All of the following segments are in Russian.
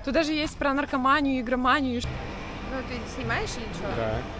Тут даже есть про наркоманию, игроманию. Ну, ты снимаешь или что?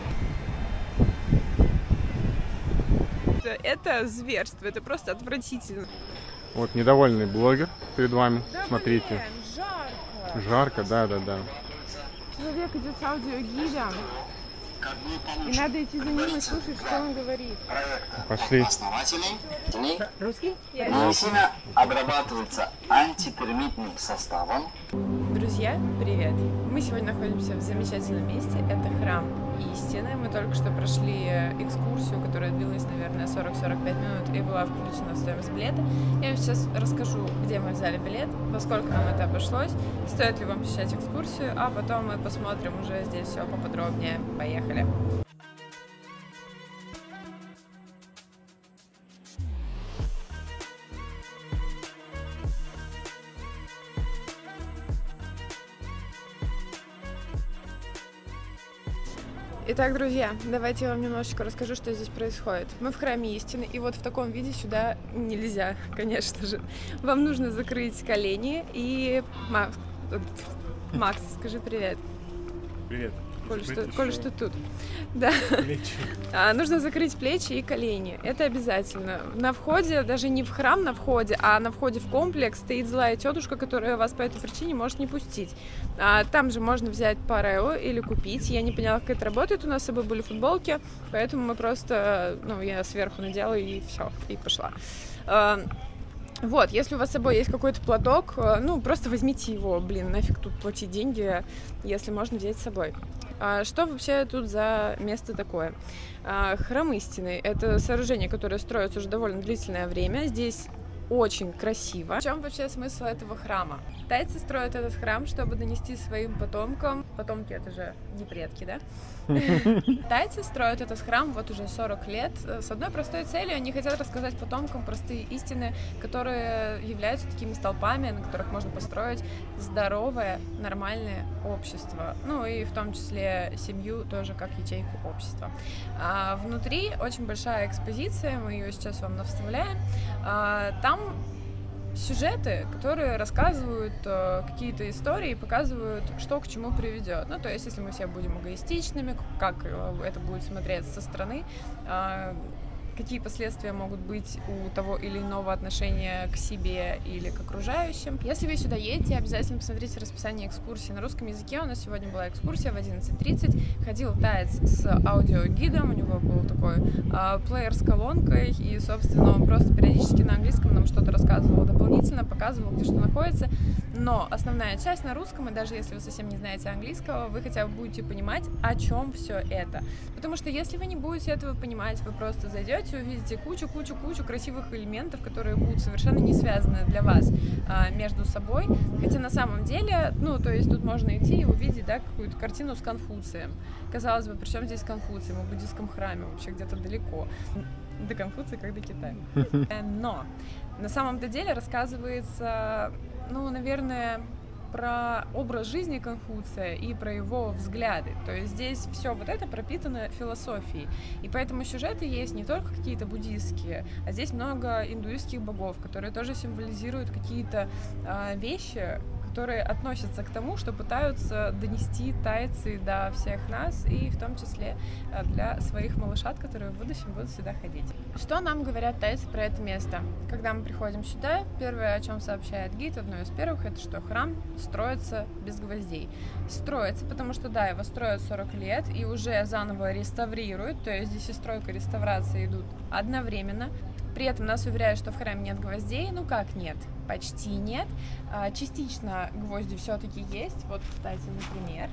Да. Это зверство, это просто отвратительно. Вот недовольный блогер перед вами. Да, Смотрите. блин, жарко. Жарко, да. Человек идет с аудиогидом. И надо идти за ним и слушать, что он говорит. Пошли. Русский? Семя обрабатывается антитермитным составом. Друзья, привет! Мы сегодня находимся в замечательном месте. Это храм истины. Мы только что прошли экскурсию, которая длилась, наверное, 40-45 минут и была включена в стоимость билета. Я вам сейчас расскажу, где мы взяли билет, во сколько нам это обошлось, стоит ли вам посещать экскурсию, а потом мы посмотрим уже здесь все поподробнее. Поехали! Итак, друзья, давайте я вам немножечко расскажу, что здесь происходит. Мы в храме истины, и вот в таком виде сюда нельзя, конечно же. Вам нужно закрыть колени и... Макс, скажи привет. Привет. Коль что тут. Да. Нужно закрыть плечи и колени. Это обязательно. На входе, даже не в храм на входе, а на входе в комплекс стоит злая тетушка, которая вас по этой причине может не пустить. Там же можно взять парео или купить. Я не поняла, как это работает. У нас с собой были футболки, поэтому мы просто, я сверху надела и все, и пошла. Вот, если у вас с собой есть какой-то платок, просто возьмите его, нафиг тут платить деньги, если можно взять с собой. Что вообще тут за место такое? Храм истины — это сооружение, которое строится уже довольно длительное время. Здесь очень красиво. В чем вообще смысл этого храма? Тайцы строят этот храм, чтобы донести своим потомкам... Потомки — это же не предки, да? Тайцы строят этот храм вот уже 40 лет с одной простой целью. Они хотят рассказать потомкам простые истины, которые являются такими столпами, на которых можно построить здоровое, нормальное общество. И в том числе семью тоже как ячейку общества. Внутри очень большая экспозиция, мы ее сейчас вам навставляем. Там сюжеты, которые рассказывают какие-то истории и показывают, что к чему приведет. То есть, если мы все будем эгоистичными, как это будет смотреться со стороны, какие последствия могут быть у того или иного отношения к себе или к окружающим. Если вы сюда едете, обязательно посмотрите расписание экскурсии на русском языке. У нас сегодня была экскурсия в 11:30. Ходил таец с аудиогидом, у него был такой плеер с колонкой, и, собственно, он просто периодически на английском нам что-то рассказывал дополнительно, показывал, где что находится. Но основная часть на русском, и даже если вы совсем не знаете английского, вы хотя бы будете понимать, о чем все это. Потому что если вы не будете этого понимать, вы просто зайдете, увидите кучу красивых элементов, которые будут совершенно не связаны для вас между собой. Хотя на самом деле, то есть тут можно идти и увидеть, какую-то картину с Конфуцием. Казалось бы, при чем здесь Конфуций? Мы в буддийском храме, вообще где-то далеко. До Конфуция, как до Китая. Но на самом-то деле рассказывается, наверное, про образ жизни Конфуция и про его взгляды. То есть здесь все вот это пропитано философией. И поэтому сюжеты есть не только какие-то буддийские, а здесь много индуистских богов, которые тоже символизируют какие-то вещи, которые относятся к тому, что пытаются донести тайцы до всех нас, и в том числе для своих малышат, которые в будущем будут сюда ходить. Что нам говорят тайцы про это место? Когда мы приходим сюда, первое, о чем сообщает гид, одно из первых, это что храм строится без гвоздей. Строится, потому что, его строят 40 лет и уже заново реставрируют, то есть здесь и стройка, и реставрация идут одновременно. При этом нас уверяют, что в храме нет гвоздей. Как нет? Почти нет. Частично гвозди все-таки есть. Вот, кстати, например.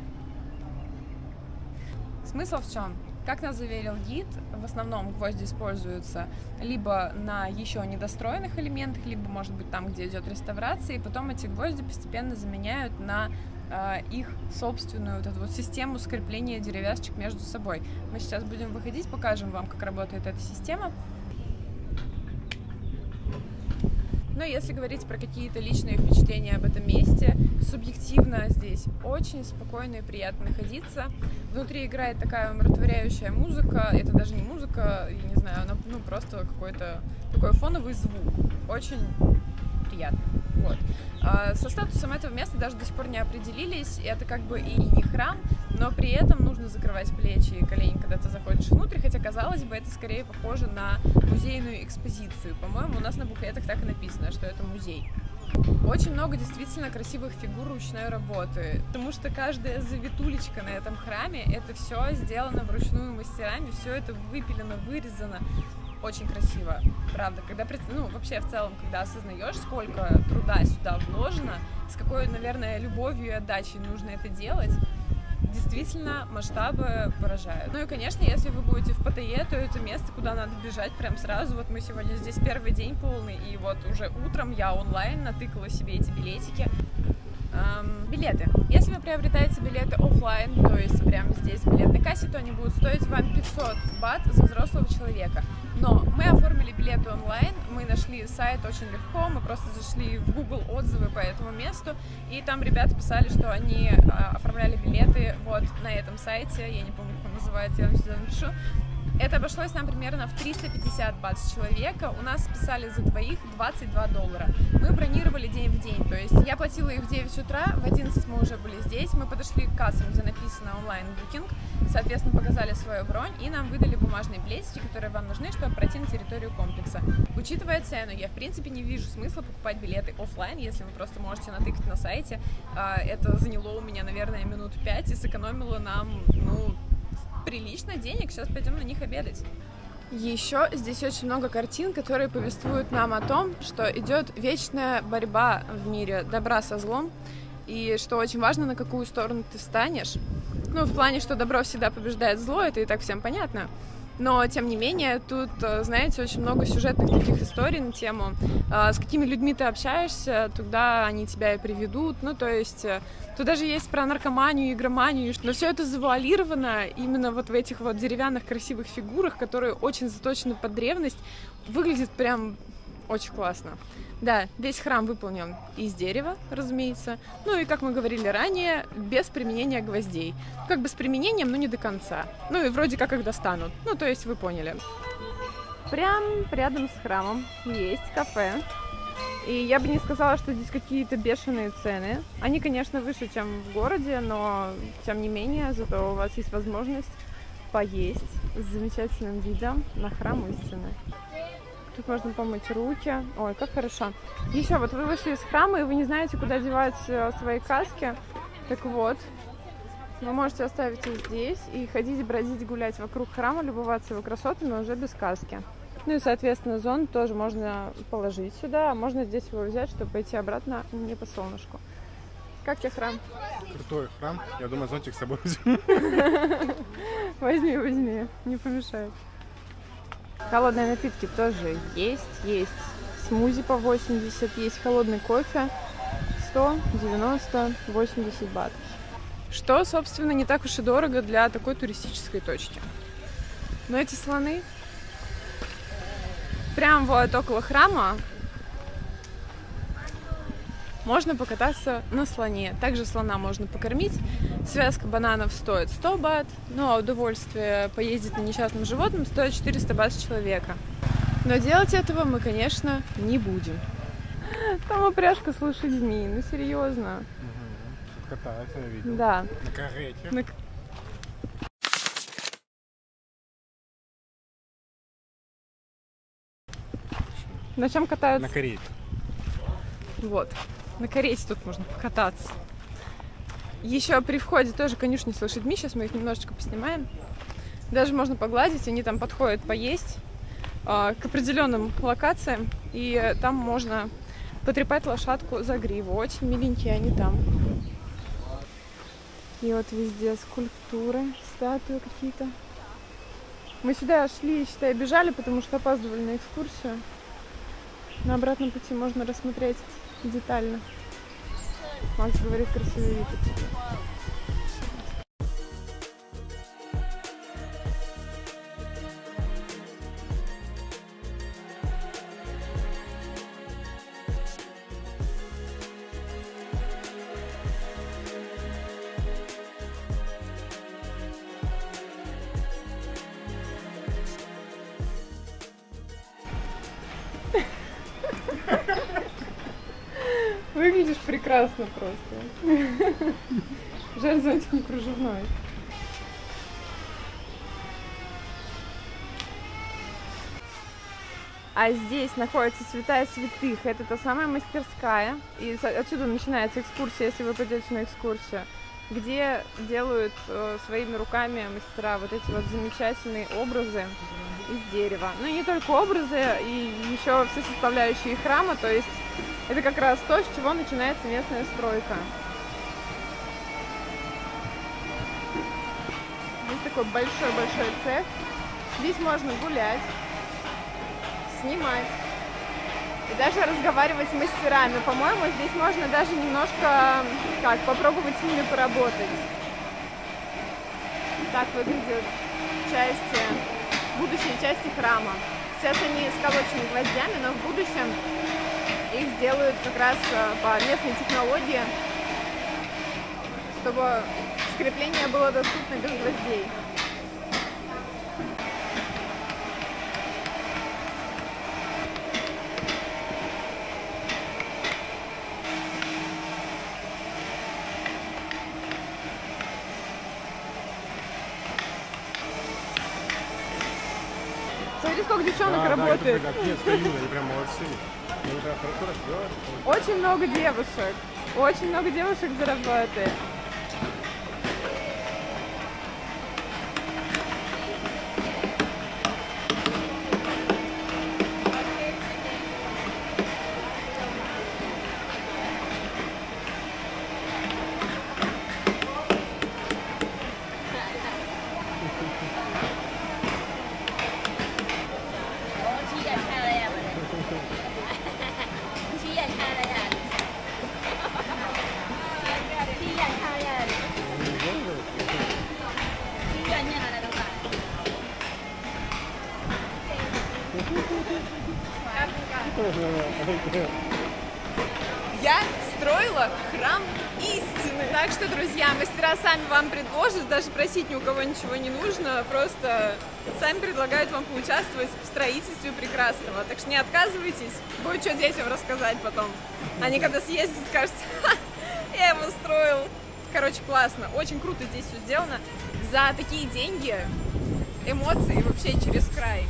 Смысл в чем? Как нас заверил гид, в основном гвозди используются либо на еще недостроенных элементах, либо, может быть, там, где идет реставрация, и потом эти гвозди постепенно заменяют на их собственную систему скрепления деревяшечек между собой. Мы сейчас будем выходить, покажем вам, как работает эта система. Но если говорить про какие-то личные впечатления об этом месте, субъективно здесь очень спокойно и приятно находиться. Внутри играет такая умиротворяющая музыка. Это даже не музыка, я не знаю, она просто какой-то такой фоновый звук. Очень приятно. Вот. Со статусом этого места даже до сих пор не определились. Это как бы и не храм, но при этом нужно закрывать плечи и колени, когда ты заходишь внутрь, хотя, казалось бы, это скорее похоже на музейную экспозицию. По-моему, у нас на буклетах так и написано, что это музей. Очень много действительно красивых фигур ручной работы, потому что каждая завитулечка на этом храме, это все сделано вручную мастерами, все это выпилено, вырезано. Очень красиво, правда. Когда, ну, вообще в целом, когда осознаешь, сколько труда сюда вложено, с какой, наверное, любовью и отдачей нужно это делать, действительно масштабы поражают. Ну и, конечно, если вы будете в Паттайе, то это место, куда надо бежать прям сразу. Вот мы сегодня здесь первый день полный, и вот уже утром я онлайн натыкала себе эти билетики. Билеты. Если вы приобретаете билеты офлайн, то есть прямо здесь в билетной кассе, то они будут стоить вам 500 бат за взрослого человека. Но мы оформили билеты онлайн, мы нашли сайт очень легко, мы просто зашли в Google отзывы по этому месту, и там ребята писали, что они оформляли билеты вот на этом сайте, я не помню, как он называется, я вам сюда напишу. Это обошлось нам примерно в 350 бат с человека. У нас списали за двоих $22. Мы бронировали день в день, то есть я платила их в 9 утра, в 11 мы уже были здесь, мы подошли к кассам, где написано онлайн-букинг, соответственно, показали свою бронь, и нам выдали бумажные билетики, которые вам нужны, чтобы пройти на территорию комплекса. Учитывая цену, я, в принципе, не вижу смысла покупать билеты офлайн, если вы просто можете натыкать на сайте. Это заняло у меня, наверное, минут 5 и сэкономило нам, ну, прилично денег, сейчас пойдем на них обедать. Еще здесь очень много картин, которые повествуют нам о том, что идет вечная борьба в мире добра со злом, и что очень важно, на какую сторону ты станешь. Ну, в плане, что добро всегда побеждает зло, это и так всем понятно. Но, тем не менее, тут, знаете, очень много сюжетных таких историй на тему, с какими людьми ты общаешься, туда они тебя и приведут. Ну, то есть, тут даже есть про наркоманию, игроманию, но все это завуалировано именно вот в этих вот деревянных красивых фигурах, которые очень заточены под древность. Выглядит прям очень классно. Да, весь храм выполнен из дерева, разумеется. Ну и, как мы говорили ранее, без применения гвоздей. Как бы с применением, но не до конца. Ну и вроде как их достанут. Ну, то есть вы поняли. Прям рядом с храмом есть кафе. И я бы не сказала, что здесь какие-то бешеные цены. Они, конечно, выше, чем в городе, но, тем не менее, зато у вас есть возможность поесть с замечательным видом на храм истины. Тут можно помыть руки. Ой, как хорошо. Еще вот вы вышли из храма, и вы не знаете, куда девать свои каски. Так вот, вы можете оставить их здесь и ходить, бродить, гулять вокруг храма, любоваться его красотами уже без каски. Ну и, соответственно, зонт тоже можно положить сюда, а можно здесь его взять, чтобы пойти обратно не по солнышку. Как тебе храм? Крутой храм. Я думаю, зонтик с собой возьму. Возьми, не помешает. Холодные напитки тоже есть. Есть смузи по 80, есть холодный кофе 100, 90, 80 бат. Что, собственно, не так уж и дорого для такой туристической точки. Но эти слоны прям вот около храма можно покататься на слоне. Также слона можно покормить. Связка бананов стоит 100 бат, ну а удовольствие поездить на несчастном животном стоит 400 бат с человека. Но делать этого мы, конечно, не будем. Там упряжка с лошадьми, ну серьезно. Катается, я видел. Да. На карете. На чем катаются? На карете. Вот. На карете тут можно покататься. Еще при входе тоже конюшни с лошадьми. Сейчас мы их немножечко поснимаем. Даже можно погладить. Они там подходят поесть к определенным локациям. И там можно потрепать лошадку за гриву. Очень миленькие они там. И вот везде скульптуры, статуи какие-то. Мы сюда шли, считай, бежали, потому что опаздывали на экскурсию. На обратном пути можно рассмотреть детально. Макс говорит, красивый вид отсюда. выглядишь прекрасно просто. Жаль, зонтик не кружевной. А здесь находится Святая Святых. Это та самая мастерская. И отсюда начинается экскурсия, если вы пойдете на экскурсию, где делают своими руками мастера вот эти вот замечательные образы из дерева. Ну и не только образы, и еще все составляющие храма. То есть это как раз то, с чего начинается местная стройка. Здесь такой большой-большой цех. Здесь можно гулять, снимать и даже разговаривать с мастерами. По-моему, здесь можно даже немножко попробовать с ними поработать. Так выглядят будущие части храма. Сейчас они сколочены гвоздями, но в будущем их сделают как раз по местной технологии, чтобы скрепление было доступно без гвоздей. Смотри, сколько девчонок работает. Нет, стою, они прям молодцы. Очень много девушек. Очень много девушек зарабатывает. Я строила храм истины. Так что, друзья, мастера сами вам предложат, даже просить ни у кого ничего не нужно, просто сами предлагают вам поучаствовать в строительстве прекрасного. Так что не отказывайтесь, будет что детям рассказать потом. Они когда съездят, скажут: ха, я его строил. Короче, классно, очень круто здесь все сделано. За такие деньги эмоции вообще через край.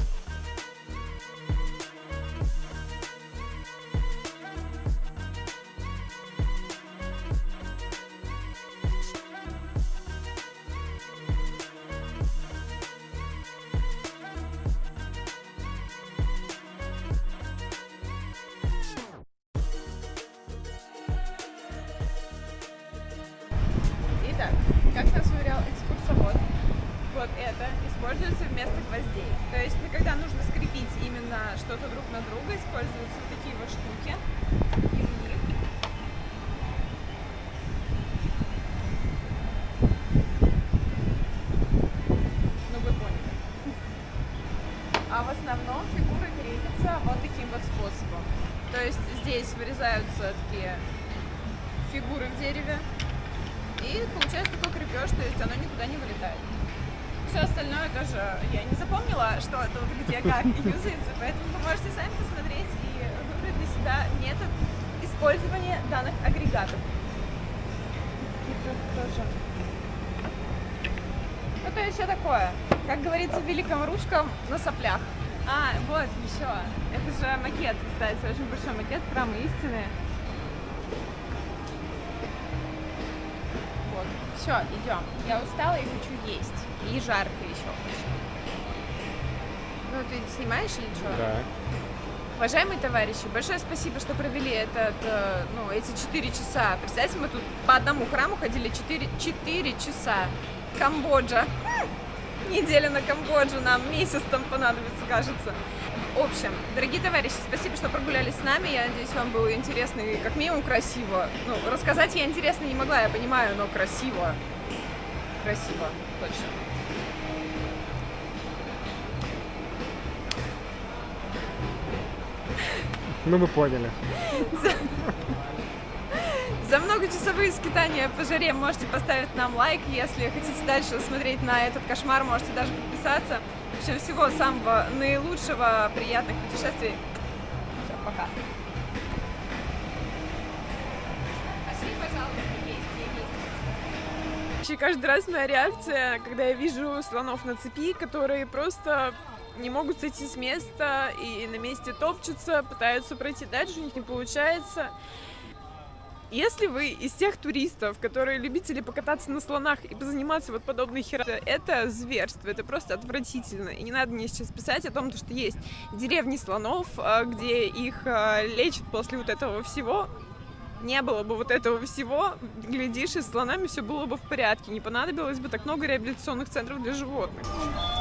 Итак, как нас уверял экскурсовод, вот это используется вместо гвоздей. То есть, когда нужно скрепить именно что-то друг на друга, используются такие вот штуки. И в них ну вы поняли. А в основном фигуры крепятся вот таким вот способом. То есть здесь вырезаются такие фигуры в дереве. И получается такой крепеж, то есть оно никуда не вылетает. Все остальное тоже я не запомнила, что это вот где как юзается, поэтому вы можете сами посмотреть и выбрать для себя метод использования данных агрегатов. Тоже. Ну то есть все такое, как говорится в великом русском, на соплях. А, вот еще, это же макет, кстати, очень большой макет храма истины. Все, идем. Я устала и хочу есть. И жарко еще очень. Ну, ты снимаешь или что? Да. Уважаемые товарищи, большое спасибо, что провели эти 4 часа. Представьте, мы тут по одному храму ходили 4 часа. Камбоджа. Неделя на Камбоджу нам, месяц там понадобится, кажется. В общем, дорогие товарищи, спасибо, что прогулялись с нами. Я надеюсь, вам было интересно и как минимум красиво. Ну, рассказать я интересно не могла, я понимаю, но красиво. Красиво, точно. Ну, мы поняли. За многочасовые скитания по жаре можете поставить нам лайк. Если хотите дальше смотреть на этот кошмар, можете даже подписаться. В общем, всего самого наилучшего, приятных путешествий. Все, пока. И каждый раз моя реакция, когда я вижу слонов на цепи, которые просто не могут сойти с места и на месте топчутся, пытаются пройти дальше, у них не получается. Если вы из тех туристов, которые любители покататься на слонах и позаниматься вот подобной херней, это зверство, это просто отвратительно. И не надо мне сейчас писать о том, что есть деревни слонов, где их лечат после вот этого всего. Не было бы вот этого всего, глядишь, и с слонами все было бы в порядке. Не понадобилось бы так много реабилитационных центров для животных.